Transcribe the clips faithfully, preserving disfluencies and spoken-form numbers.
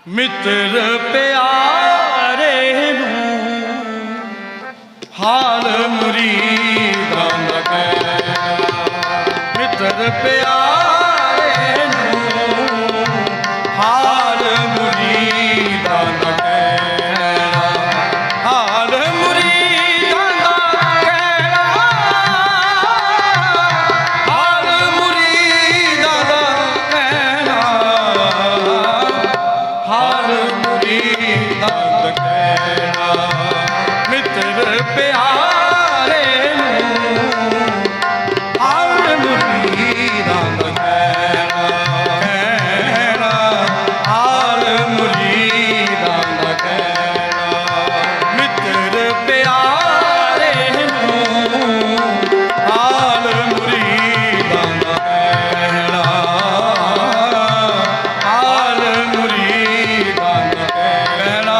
मित्र प्यारे नूं हाल मुरीदां दा कहना, मित्र प्यारे नूं हाल मुरीदां दा कहना, हाल मुरीदां दा कहना, हाल मुरीदां दा कहना, हाल मुरीदां दा कहना, मित्र प्यारे नूं हाल मुरीदां दा कहना, कहना हाल मुरीदां दा कहना, मित्र प्यारे नूं हाल मुरीदां दा कहना, हाल मुरीदां दा कहना।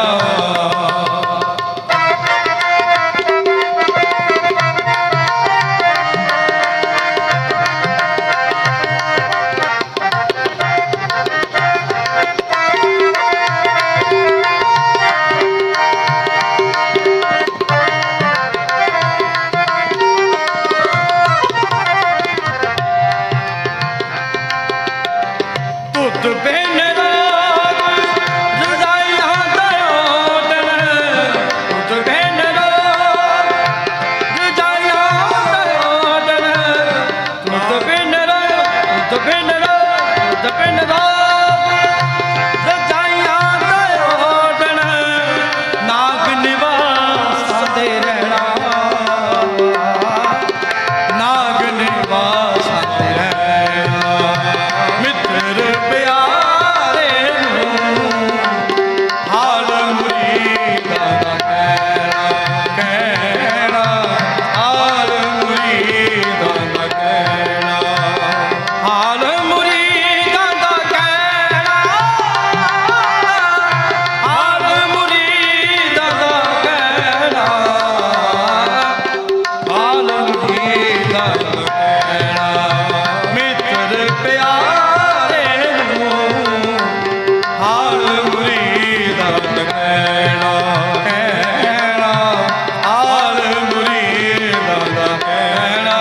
तुद बिन रात रजाइयां दा ओडन, तुद बिन रात रजाइयां दा ओडन, तुद बिन रात तुद बिन रात तुद बिन रात रजाइयां दा ओडन, नाग निवास दे रहना, नाग निवास दे रहना, मित्र प्यारे नूं हाल मुरीदां दा कहना, कहना हाल मुरीदां दा कहना, हाल मुरीदां दा कहना, हाल मुरीदां दा कहना, हाल मुरीदां दा कहना, मित्र प्यारे नूं हाल मुरीदां दा कहना, कहना हाल मुरीदां दा कहना।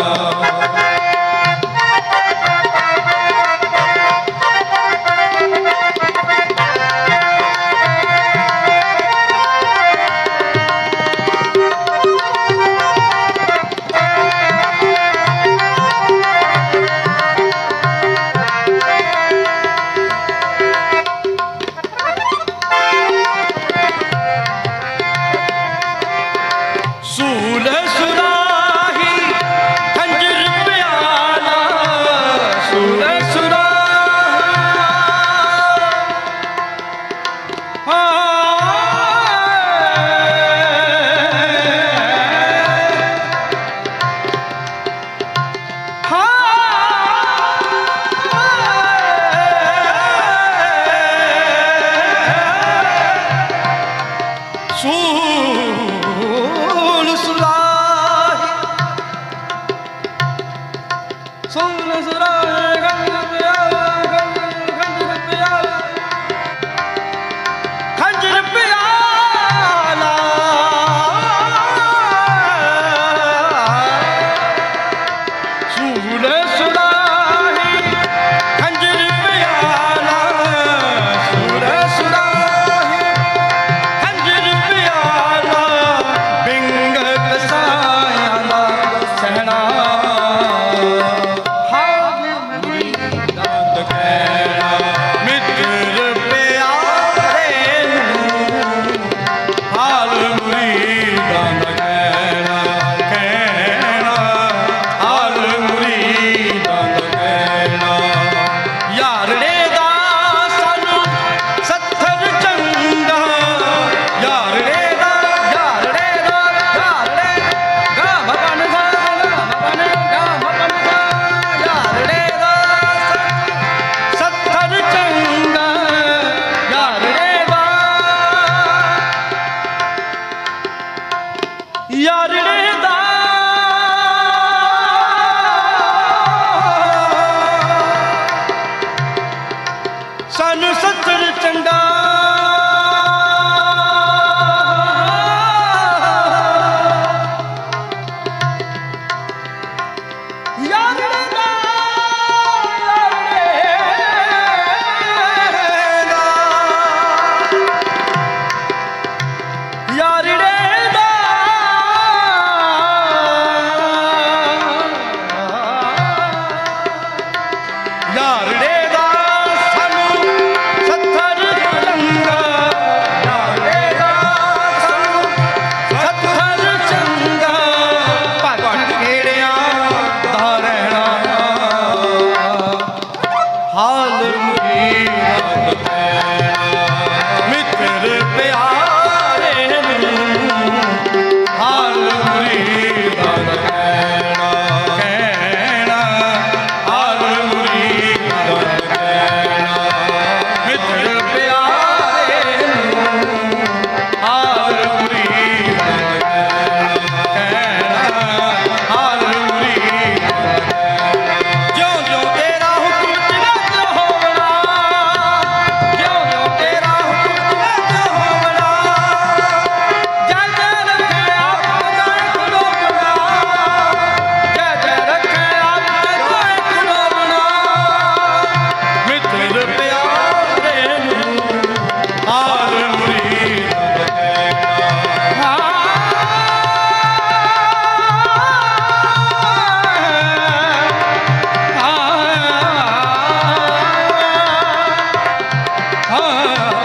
सूल सुराही खंजर प्याला, सूल सुराही सूल सुराही सूल सुराही खंजर प्याला, खंजर प्याला, खंजर प्याला, सूल सुराही खंजर प्याला, सूल सुराही खंजर प्याला,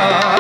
प्याला